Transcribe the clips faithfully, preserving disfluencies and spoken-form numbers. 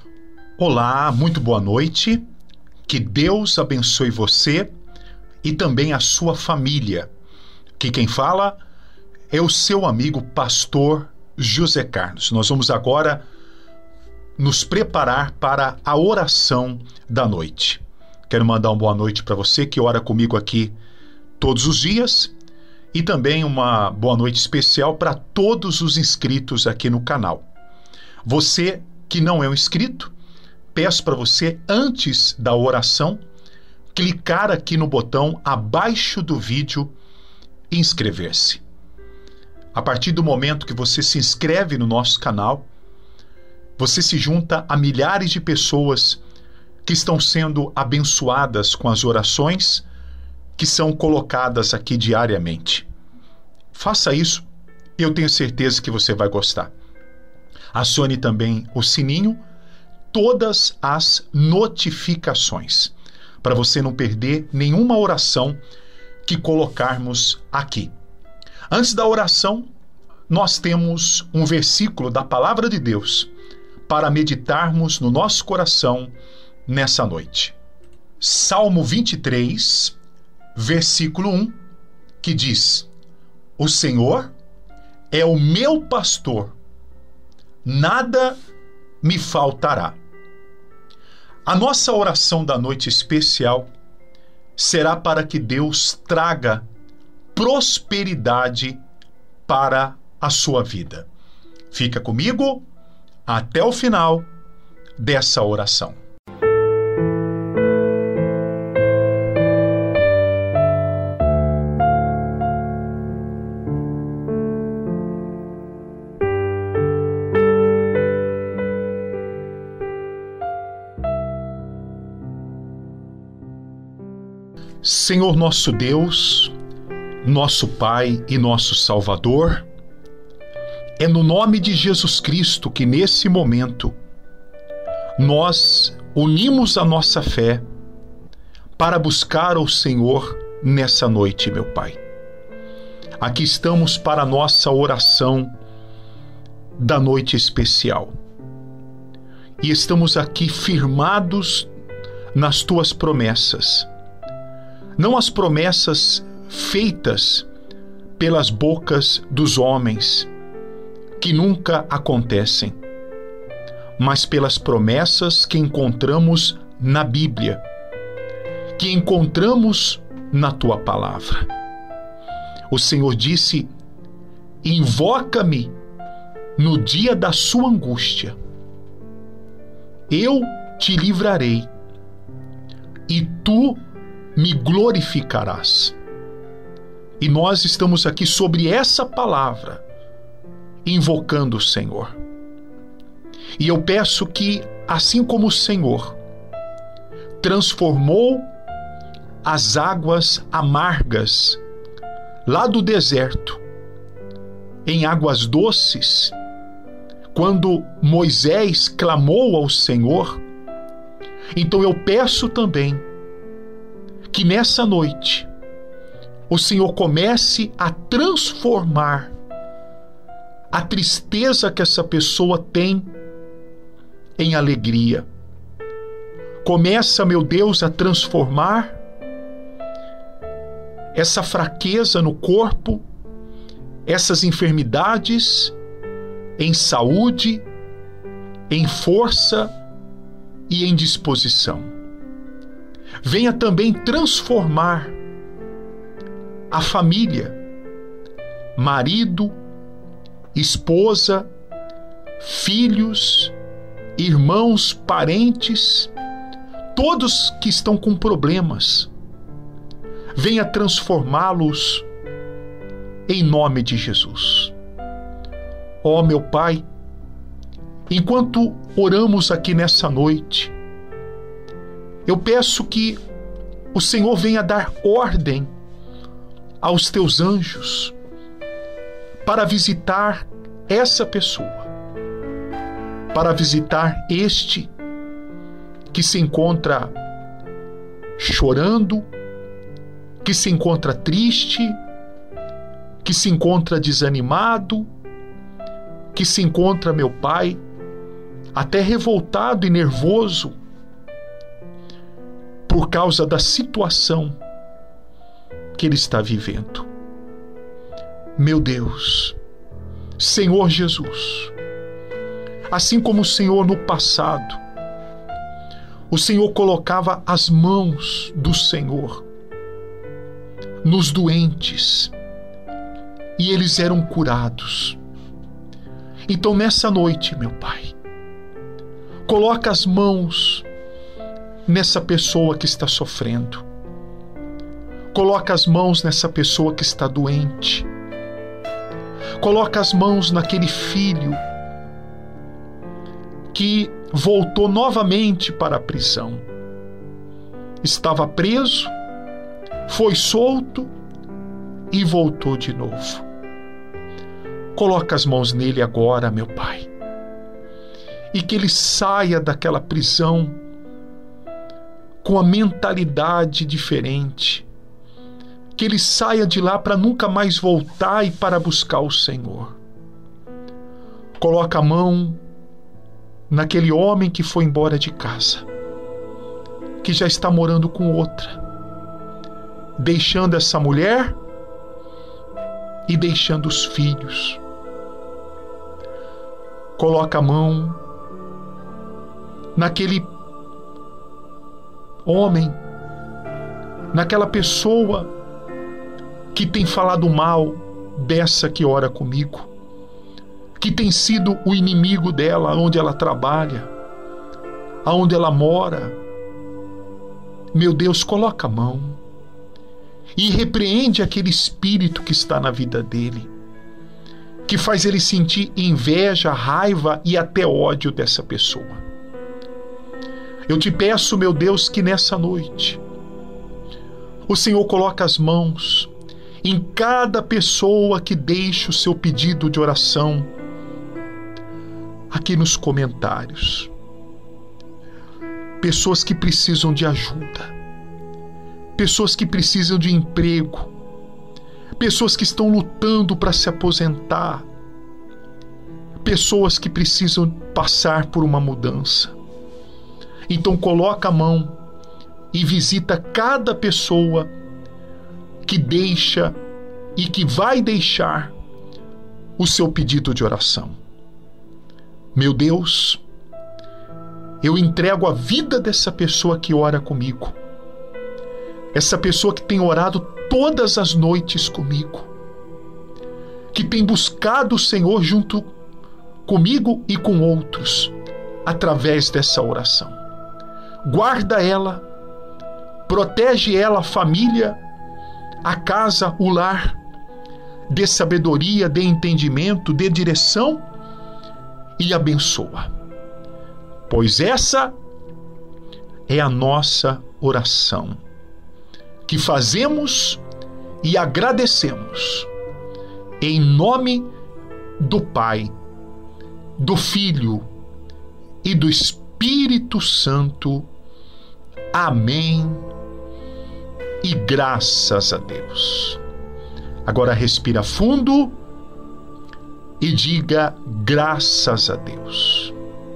Olá, muito boa noite. Que Deus abençoe você e também a sua família. Que quem fala é o seu amigo pastor José Carlos. Nós vamos agora nos preparar para a oração da noite. Quero mandar uma boa noite para você que ora comigo aqui todos os dias e também uma boa noite especial para todos os inscritos aqui no canal. Você que não é um inscrito, peço para você, antes da oração, clicar aqui no botão abaixo do vídeo e inscrever-se. A partir do momento que você se inscreve no nosso canal, você se junta a milhares de pessoas que estão sendo abençoadas com as orações que são colocadas aqui diariamente. Faça isso, eu tenho certeza que você vai gostar. Acione também o sininho, todas as notificações, para você não perder nenhuma oração que colocarmos aqui. Antes da oração, nós temos um versículo da Palavra de Deus para meditarmos no nosso coração nessa noite. Salmo vinte e três, versículo um, que diz: O Senhor é o meu pastor, nada me faltará. A nossa oração da noite especial será para que Deus traga prosperidade para a sua vida. Fica comigo até o final dessa oração. Senhor nosso Deus, nosso Pai e nosso Salvador, é no nome de Jesus Cristo que nesse momento nós unimos a nossa fé para buscar o Senhor nessa noite, meu Pai. Aqui estamos para a nossa oração da noite especial. E estamos aqui firmados nas Tuas promessas. Não as promessas feitas pelas bocas dos homens, que nunca acontecem, mas pelas promessas que encontramos na Bíblia, que encontramos na Tua Palavra. O Senhor disse: invoca-me no dia da sua angústia, eu te livrarei, e tu me glorificarás. E nós estamos aqui sobre essa palavra, invocando o Senhor. E eu peço que, assim como o Senhor transformou as águas amargas lá do deserto em águas doces, quando Moisés clamou ao Senhor, então eu peço também que nessa noite o Senhor comece a transformar a tristeza que essa pessoa tem em alegria. Começa, meu Deus, a transformar essa fraqueza no corpo, essas enfermidades, em saúde, em força e em disposição. Venha também transformar a família, marido, esposa, filhos, irmãos, parentes, todos que estão com problemas. Venha transformá-los em nome de Jesus. Ó meu Pai, enquanto oramos aqui nessa noite, eu peço que o Senhor venha dar ordem aos teus anjos para visitar essa pessoa, para visitar este que se encontra chorando, que se encontra triste, que se encontra desanimado, que se encontra, meu Pai, até revoltado e nervoso por causa da situação que ele está vivendo. Meu Deus, Senhor Jesus, assim como o Senhor no passado, o Senhor colocava as mãos do Senhor nos doentes e eles eram curados. Então nessa noite, meu Pai, coloca as mãos nessa pessoa que está sofrendo. Coloca as mãos nessa pessoa que está doente. Coloca as mãos naquele filho que voltou novamente para a prisão. Estava preso, foi solto e voltou de novo. Coloca as mãos nele agora, meu Pai, e que ele saia daquela prisão com a mentalidade diferente, que ele saia de lá para nunca mais voltar e para buscar o Senhor. Coloca a mão naquele homem que foi embora de casa, que já está morando com outra, deixando essa mulher e deixando os filhos. Coloca a mão naquele homem, naquela pessoa que tem falado mal dessa que ora comigo, que tem sido o inimigo dela, onde ela trabalha, aonde ela mora. Meu Deus, coloca a mão e repreende aquele espírito que está na vida dele, que faz ele sentir inveja, raiva e até ódio dessa pessoa. Eu te peço, meu Deus, que nessa noite o Senhor coloque as mãos em cada pessoa que deixe o seu pedido de oração aqui nos comentários. Pessoas que precisam de ajuda, pessoas que precisam de emprego, pessoas que estão lutando para se aposentar, pessoas que precisam passar por uma mudança. Então coloca a mão e visita cada pessoa que deixa e que vai deixar o seu pedido de oração. Meu Deus, eu entrego a vida dessa pessoa que ora comigo, essa pessoa que tem orado todas as noites comigo, que tem buscado o Senhor junto comigo e com outros através dessa oração. Guarda ela, protege ela, a família, a casa, o lar, dê sabedoria, dê entendimento, dê direção e abençoa. Pois essa é a nossa oração, que fazemos e agradecemos em nome do Pai, do Filho e do Espírito Santo. Amém e graças a Deus. Agora respira fundo e diga graças a Deus.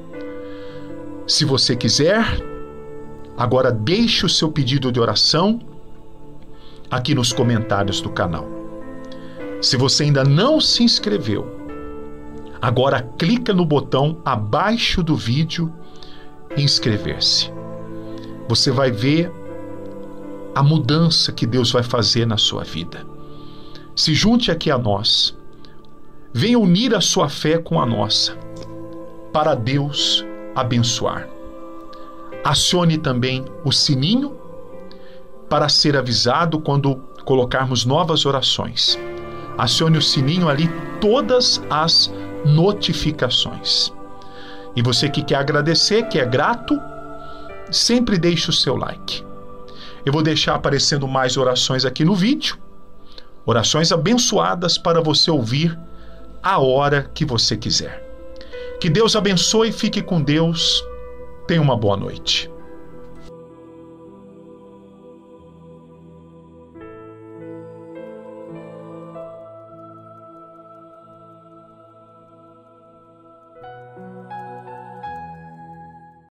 Se você quiser, agora deixe o seu pedido de oração aqui nos comentários do canal. Se você ainda não se inscreveu, agora clica no botão abaixo do vídeo inscrever-se. Você vai ver a mudança que Deus vai fazer na sua vida. Se junte aqui a nós. Venha unir a sua fé com a nossa, para Deus abençoar. Acione também o sininho para ser avisado quando colocarmos novas orações. Acione o sininho ali, todas as notificações. E você que quer agradecer, que é grato, sempre deixe o seu like. Eu vou deixar aparecendo mais orações aqui no vídeo, orações abençoadas para você ouvir a hora que você quiser. Que Deus abençoe, fique com Deus, tenha uma boa noite.